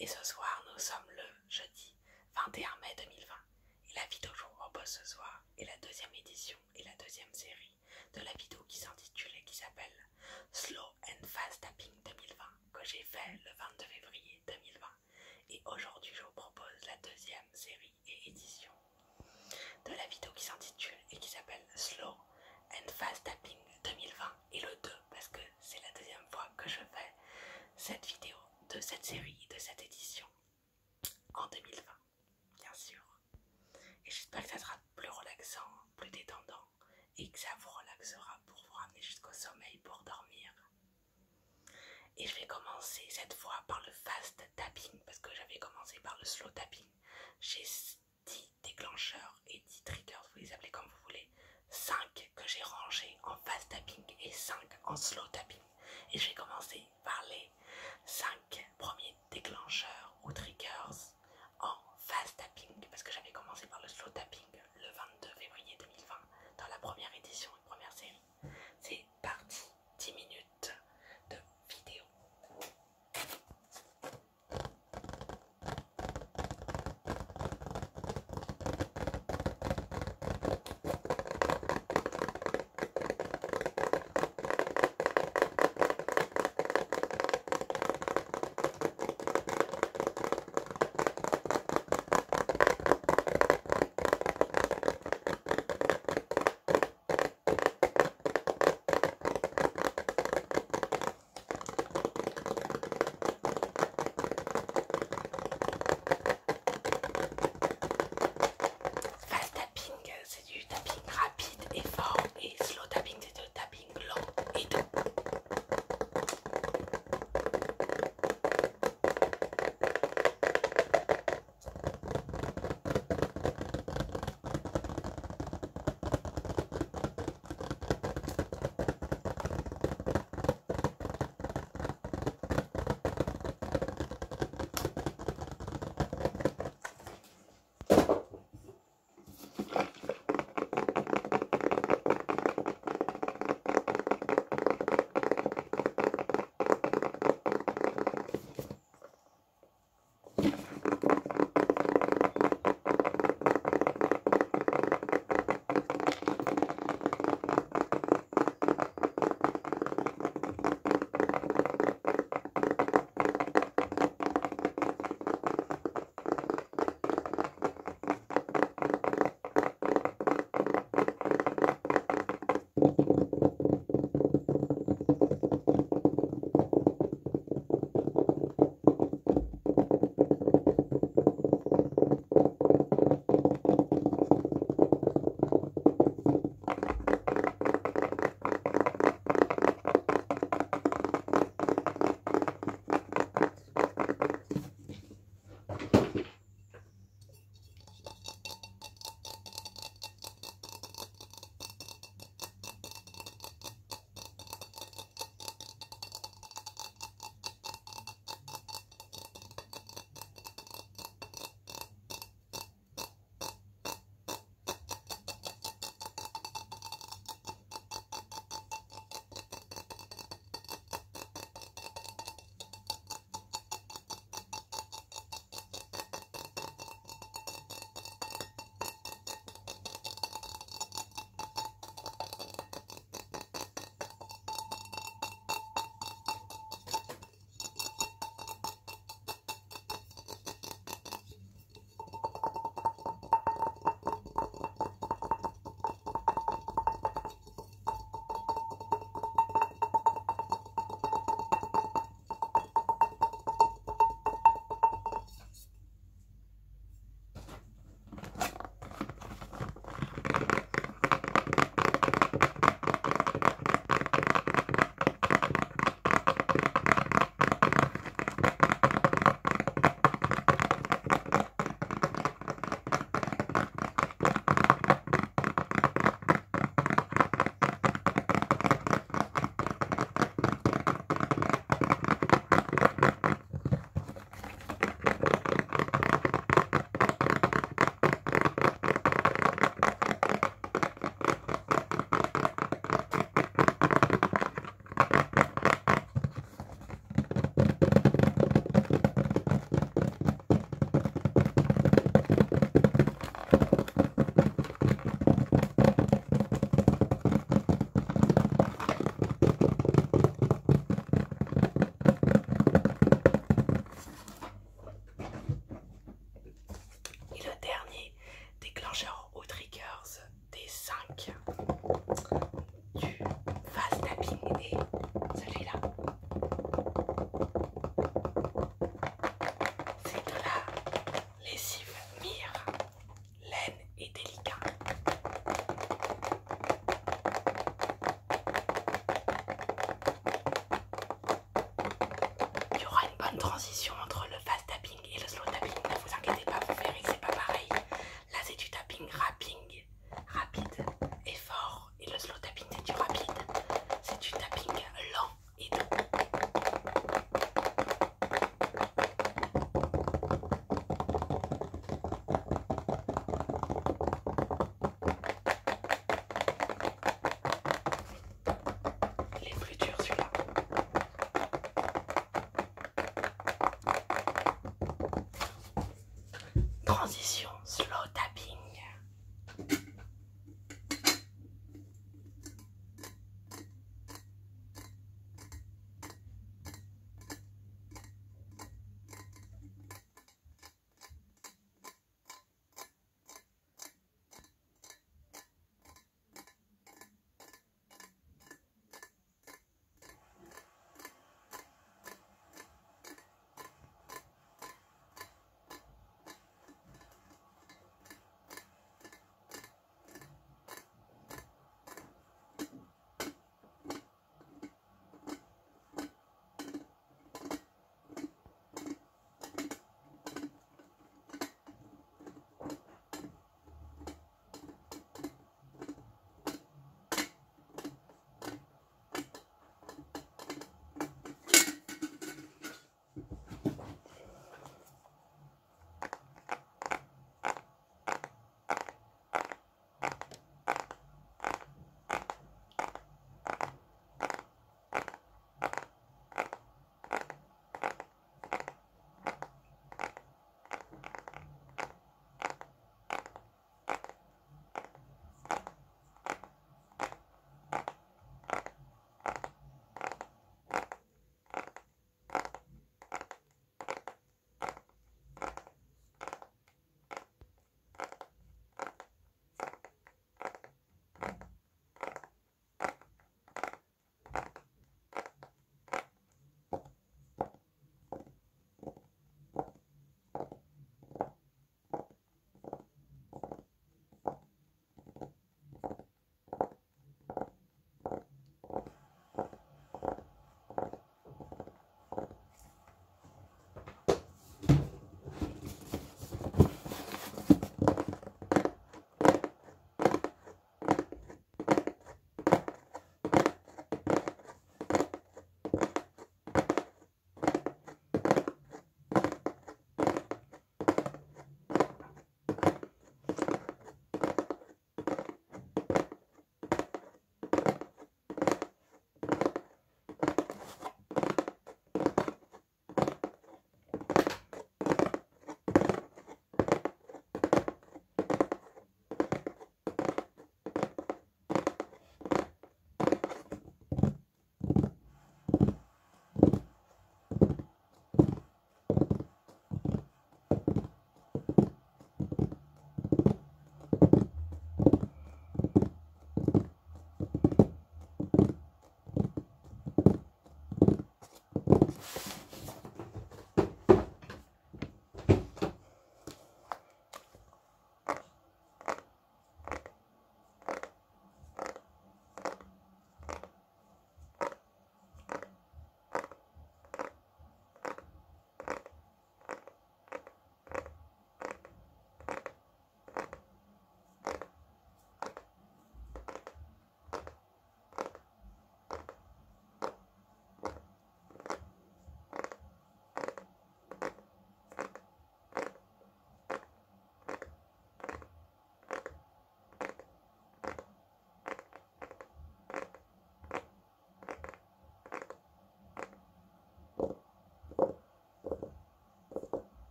Et ce soir, nous sommes le jeudi 21 mai 2020. Et la vidéo que je vous propose ce soir est la deuxième édition et la deuxième série de la vidéo qui s'intitule et qui s'appelle Slow and Fast Tapping 2020 que j'ai fait le 22 février 2020. Et aujourd'hui, je vous propose la deuxième série et édition de la vidéo qui s'intitule et qui s'appelle Slow and Fast Tapping 2020 et le 2 parce que c'est la deuxième fois que je fais cette vidéo de cette série, de cette édition en 2020, bien sûr. Et j'espère que ça sera plus relaxant, plus détendant et que ça vous relaxera pour vous ramener jusqu'au sommeil pour dormir. Et je vais commencer cette fois par le fast tapping parce que j'avais commencé par le slow tapping. J'ai 10 déclencheurs et 10 triggers, vous les appelez comme vous voulez. 5 que j'ai rangés en fast tapping et 5 en slow tapping. Et je vais commencer par les 5 premiers déclencheurs ou triggers en fast tapping parce que j'avais commencé par le slow tapping le 22 février 2020 dans la première édition et première série. C'est parti, 10 minutes de vidéo. transition entre le fast tapping et le slow tapping. Ne vous inquiétez pas, vous verrez que c'est pas pareil. Là c'est du tapping rapide et fort, et le slow tapping c'est du rapide, c'est du tapping lent et doux. Il est plus dur celui-là. Transition slow tapping.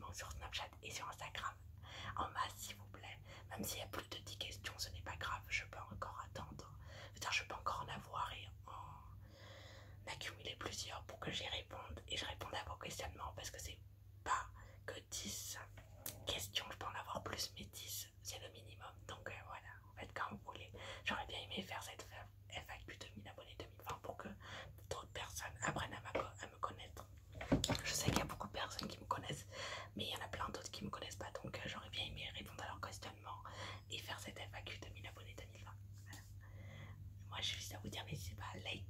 sur Snapchat et sur Instagram en masse s'il vous plaît. Même s'il y a plus de 10 questions, ce n'est pas grave, je peux encore attendre. C'est-à-dire, je peux encore en avoir et en accumuler plusieurs pour que j'y réponde et je réponde à vos questionnements parce que c'est pas que 10 questions, je peux en avoir plus, mais 10 c'est le minimum. Donc voilà, en fait, quand vous voulez, j'aurais bien aimé faire cette FAQ 2000 abonnés 2020 pour que d'autres personnes apprennent à me connaître. Je sais qu'il y a beaucoup de personnes qui me connaissent, mais il y en a plein d'autres qui me connaissent pas, donc j'aurais bien aimé répondre à leurs questionnements et faire cette FAQ 2000 abonnés 2020. Voilà. Moi, j'ai juste à vous dire, n'hésitez pas à like,